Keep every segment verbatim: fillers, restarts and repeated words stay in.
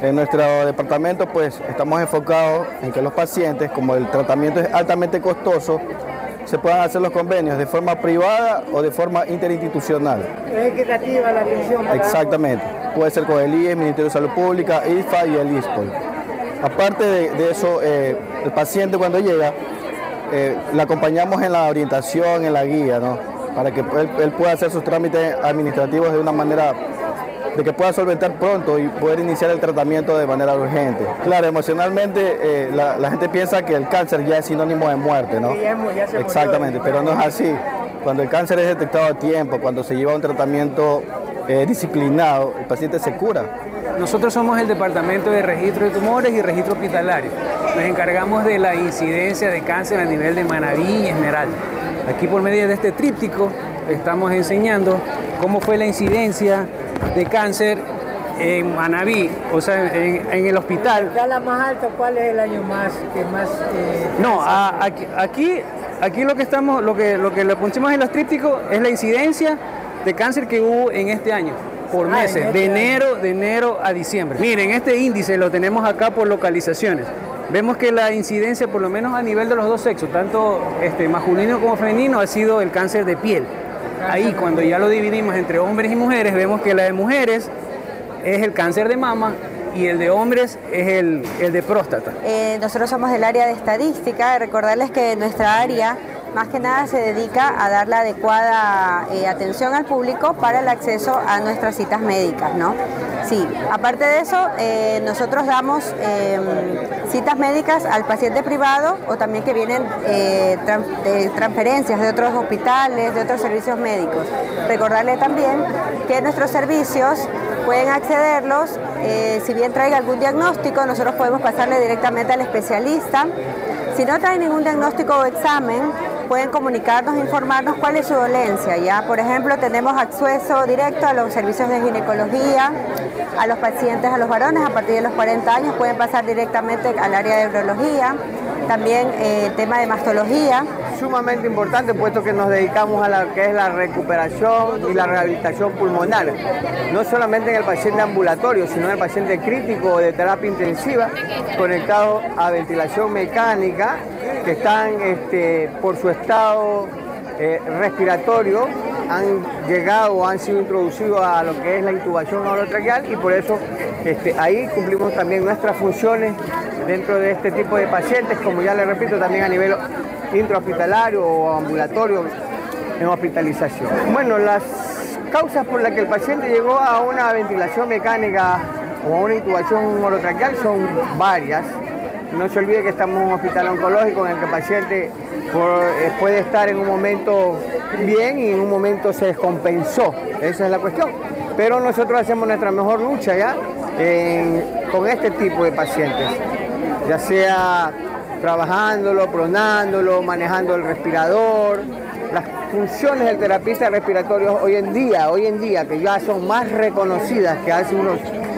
En nuestro departamento pues estamos enfocados en que los pacientes, como el tratamiento es altamente costoso, se puedan hacer los convenios de forma privada o de forma interinstitucional. Es equitativa la atención. Exactamente. Puede ser con el I E S, Ministerio de Salud Pública, I F A y el I S P O L. Aparte de, de eso, eh, el paciente cuando llega, eh, le acompañamos en la orientación, en la guía, ¿no? Para que él, él pueda hacer sus trámites administrativos de una manera de que pueda solventar pronto y poder iniciar el tratamiento de manera urgente. Claro, emocionalmente eh, la, la gente piensa que el cáncer ya es sinónimo de muerte, ¿no? Exactamente, pero no es así. Cuando el cáncer es detectado a tiempo, cuando se lleva un tratamiento eh, disciplinado, el paciente se cura. Nosotros somos el Departamento de Registro de Tumores y Registro Hospitalario. Nos encargamos de la incidencia de cáncer a nivel de Manabí y Esmeralda. Aquí por medio de este tríptico estamos enseñando cómo fue la incidencia de cáncer en Manabí, o sea, en, en el hospital. ¿La más alta cuál es el año más que más? Eh, no, a, aquí, aquí, aquí lo que estamos, lo que lo que le pusimos en los trípticos es la incidencia de cáncer que hubo en este año por meses, ah, este de enero año. de enero a diciembre. Miren, este índice lo tenemos acá por localizaciones. Vemos que la incidencia, por lo menos a nivel de los dos sexos, tanto este, masculino como femenino, ha sido el cáncer de piel. Ahí, cuando ya lo dividimos entre hombres y mujeres, vemos que la de mujeres es el cáncer de mama y el de hombres es el, el de próstata. Eh, nosotros somos del área de estadística. Recordarles que nuestra área más que nada se dedica a dar la adecuada eh, atención al público para el acceso a nuestras citas médicas, ¿no? Sí, aparte de eso, eh, nosotros damos eh, citas médicas al paciente privado o también que vienen eh, tran de transferencias de otros hospitales, de otros servicios médicos. Recordarle también que nuestros servicios pueden accederlos, eh, si bien traiga algún diagnóstico, nosotros podemos pasarle directamente al especialista. Si no trae ningún diagnóstico o examen, pueden comunicarnos, informarnos cuál es su dolencia. ¿Ya? Por ejemplo, tenemos acceso directo a los servicios de ginecología, a los pacientes, a los varones a partir de los cuarenta años, pueden pasar directamente al área de urología, también el eh, tema de mastología. Sumamente importante, puesto que nos dedicamos a lo que es la recuperación y la rehabilitación pulmonar, no solamente en el paciente ambulatorio, sino en el paciente crítico de terapia intensiva, conectado a ventilación mecánica, que están este, por su estado eh, respiratorio, han llegado o han sido introducidos a lo que es la intubación orotraqueal y por eso este, ahí cumplimos también nuestras funciones dentro de este tipo de pacientes, como ya les repito, también a nivel intrahospitalario o ambulatorio en hospitalización. Bueno, las causas por las que el paciente llegó a una ventilación mecánica o a una intubación orotraqueal son varias. No se olvide que estamos en un hospital oncológico en el que el paciente por, eh, puede estar en un momento bien y en un momento se descompensó. Esa es la cuestión. Pero nosotros hacemos nuestra mejor lucha ya en, con este tipo de pacientes, ya sea trabajándolo, pronándolo, manejando el respirador. Las funciones del terapista respiratorio hoy en día, hoy en día, que ya son más reconocidas que hace unos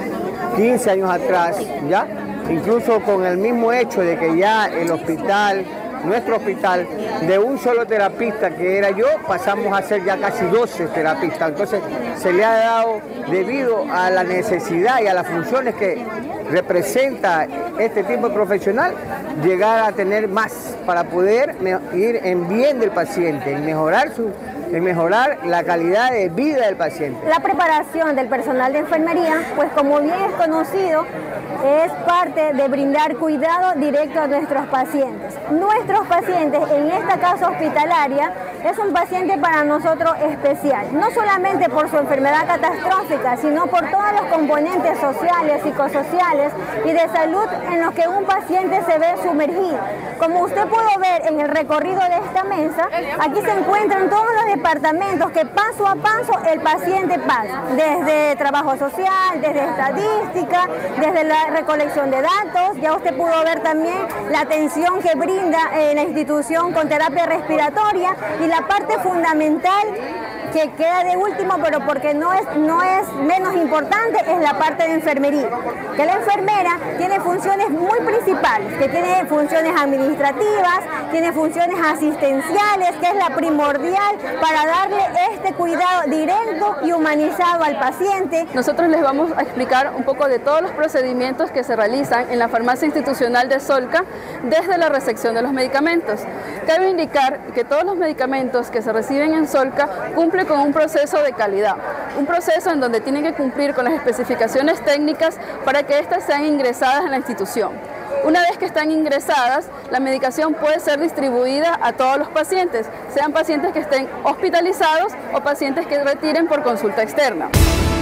quince años atrás, ¿ya? Incluso con el mismo hecho de que ya el hospital, nuestro hospital, de un solo terapista que era yo, pasamos a ser ya casi doce terapistas. Entonces se le ha dado, debido a la necesidad y a las funciones que representa este tipo de profesional, llegar a tener más para poder ir en bien del paciente, y mejorar su en mejorar la calidad de vida del paciente. La preparación del personal de enfermería, pues como bien es conocido, es parte de brindar cuidado directo a nuestros pacientes. Nuestros pacientes, en esta casa hospitalaria, es un paciente para nosotros especial, no solamente por su enfermedad catastrófica, sino por todos los componentes sociales, psicosociales y de salud en los que un paciente se ve sumergido. Como usted pudo ver en el recorrido de esta mesa, aquí se encuentran todos los departamentos que paso a paso el paciente pasa, desde trabajo social, desde estadística, desde la recolección de datos. Ya usted pudo ver también la atención que brinda eh, la institución con terapia respiratoria y la parte fundamental que queda de último, pero porque no es, no es menos importante, es la parte de enfermería. Que la enfermera tiene funciones muy principales, que tiene funciones administrativas, tiene funciones asistenciales, que es la primordial para darle este cuidado directo y humanizado al paciente. Nosotros les vamos a explicar un poco de todos los procedimientos que se realizan en la farmacia institucional de Solca desde la recepción de los medicamentos. Cabe indicar que todos los medicamentos que se reciben en Solca cumplen con un proceso de calidad, un proceso en donde tienen que cumplir con las especificaciones técnicas para que éstas sean ingresadas en la institución. Una vez que están ingresadas, la medicación puede ser distribuida a todos los pacientes, sean pacientes que estén hospitalizados o pacientes que retiren por consulta externa.